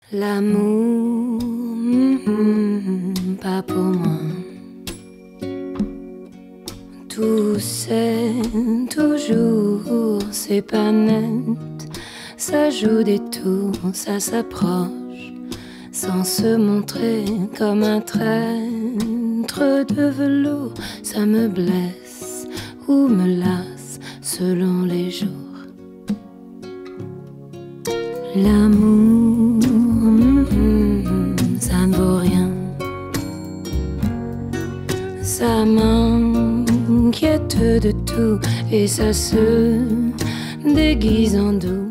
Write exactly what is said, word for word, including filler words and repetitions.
L'amour, mm, pas pour moi. Tout c'est toujours, c'est pas net. Ça joue des tours, ça s'approche, sans se montrer comme un traître de velours. Ça me blesse ou me lasse selon les jours. L'amour, ça ne vaut rien. Ça m'inquiète de tout et ça se déguise en doux.